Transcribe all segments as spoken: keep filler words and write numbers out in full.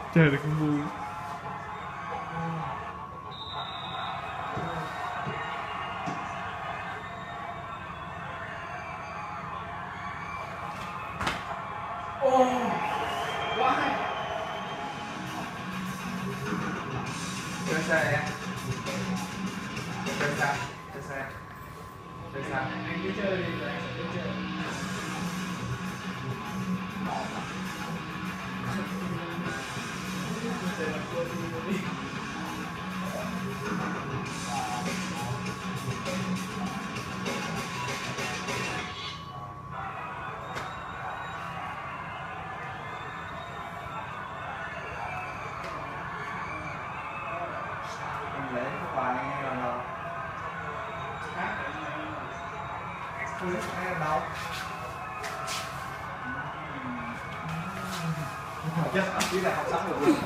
Trời ơi, không vui. Ô, quá hay. Chơi xa em. Chơi xa, chơi xa. Chơi xa. Anh cứ chơi đi rồi anh sẽ chơi. Lấy cái bài nghe là đâu? Tôi lấy cái đâu? Chắc chỉ là học sống được luôn.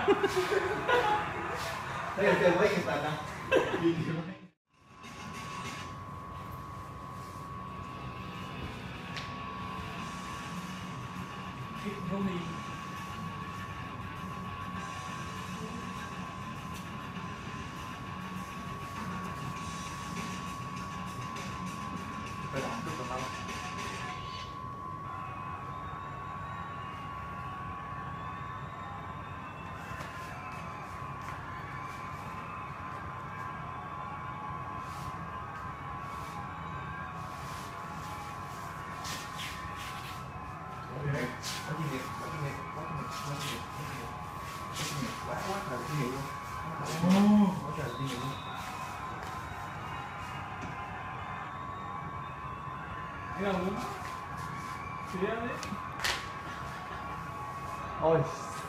Thế là chơi với người ta đâu? Không đi. Phải đóng chút vào đâu? Có gì có gì có gì có gì có gì có gì quá quá trời kinh nghiệm luôn. Quá trời kinh nghiệm luôn. Anh nào muốn? Chị em đấy. Ôi.